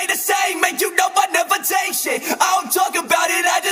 stay the same, man, you know I never take shit. I don't talk about it, I